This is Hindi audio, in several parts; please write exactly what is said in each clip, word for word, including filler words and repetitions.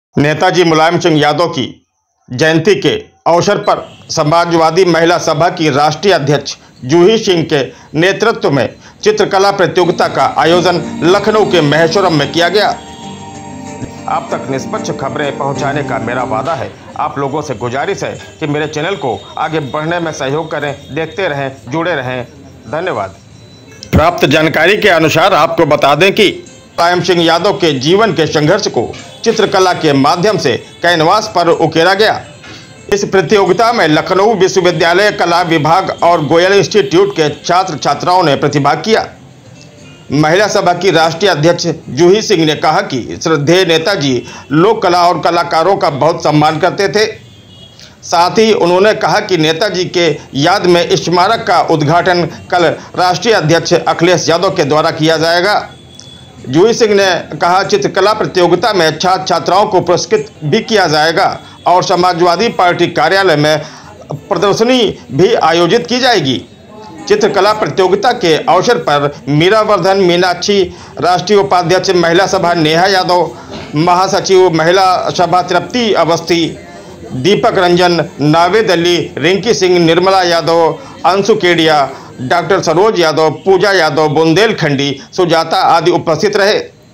नेताजी मुलायम सिंह यादव की जयंती के अवसर पर समाजवादी महिला सभा की राष्ट्रीय अध्यक्ष जूही सिंह के नेतृत्व में चित्रकला प्रतियोगिता का आयोजन लखनऊ के महेश्वरम में किया गया। आप तक निष्पक्ष खबरें पहुंचाने का मेरा वादा है। आप लोगों से गुजारिश है कि मेरे चैनल को आगे बढ़ने में सहयोग करें, देखते रहें, जुड़े रहें। धन्यवाद। प्राप्त जानकारी के अनुसार आपको बता दें कि मुलायम सिंह यादव के जीवन के संघर्ष को चित्रकला के माध्यम से कैनवास पर उकेरा गया। इस प्रतियोगिता में लखनऊ विश्वविद्यालय कला विभाग और गोयल इंस्टीट्यूट के छात्र छात्राओं ने प्रतिभाग किया। महिला सभा की राष्ट्रीय अध्यक्ष जूही सिंह ने कहा कि श्रद्धेय नेताजी लोक कला और कलाकारों का बहुत सम्मान करते थे। साथ ही उन्होंने कहा कि नेताजी के याद में स्मारक का उद्घाटन कल राष्ट्रीय अध्यक्ष अखिलेश यादव के द्वारा किया जाएगा। जूही सिंह ने कहा, चित्रकला प्रतियोगिता में छात्र छात्राओं को पुरस्कृत भी किया जाएगा और समाजवादी पार्टी कार्यालय में प्रदर्शनी भी आयोजित की जाएगी। चित्रकला प्रतियोगिता के अवसर पर मीरावर्धन मीनाक्षी, राष्ट्रीय उपाध्यक्ष महिला सभा नेहा यादव, महासचिव महिला सभा तृप्ति अवस्थी, दीपक रंजन, नावेद अली, रिंकी सिंह, निर्मला यादव, अंशु केडिया, डॉक्टर सरोज यादव, पूजा यादव, बुंदेलखंडी, सुजाता आदि उपस्थित रहे।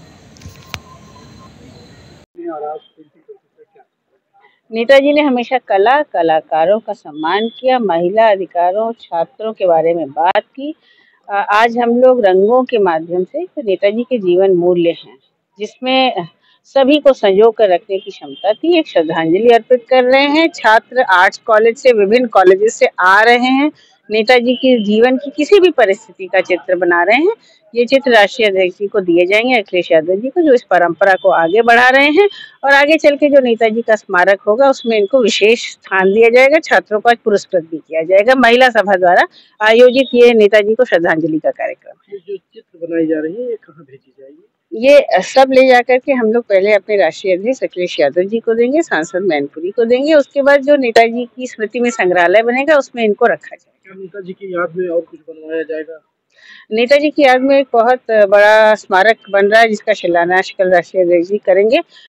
नेताजी ने हमेशा कला, कलाकारों का सम्मान किया, महिला अधिकारों, छात्रों के बारे में बात की। आज हम लोग रंगों के माध्यम से नेताजी के जीवन मूल्य हैं, जिसमें सभी को संजो कर रखने की क्षमता थी, एक श्रद्धांजलि अर्पित कर रहे हैं। छात्र आर्ट्स कॉलेज से, विभिन्न कॉलेजेस से आ रहे हैं, नेताजी के जीवन की किसी भी परिस्थिति का चित्र बना रहे हैं। ये चित्र राष्ट्रीय अध्यक्ष जी को दिए जाएंगे, अखिलेश यादव जी को, जो इस परंपरा को आगे बढ़ा रहे हैं। और आगे चल के जो नेताजी का स्मारक होगा उसमें इनको विशेष स्थान दिया जाएगा। छात्रों को आज पुरस्कृत भी किया जाएगा। महिला सभा द्वारा आयोजित ये नेताजी को श्रद्धांजलि का कार्यक्रम है। जो चित्र बनाई जा रही है ये कहाँ भेजी जाएगी? ये सब ले जाकर के हम लोग पहले अपने राष्ट्रीय अध्यक्ष अखिलेश यादव जी को देंगे, सांसद मैनपुरी को देंगे। उसके बाद जो नेताजी की स्मृति में संग्रहालय बनेगा उसमें इनको रखा जाएगा। क्या नेताजी की याद में और कुछ बनवाया जाएगा? नेताजी की याद में एक बहुत बड़ा स्मारक बन रहा है, जिसका शिलान्यास कल राष्ट्रीय अध्यक्ष जी करेंगे।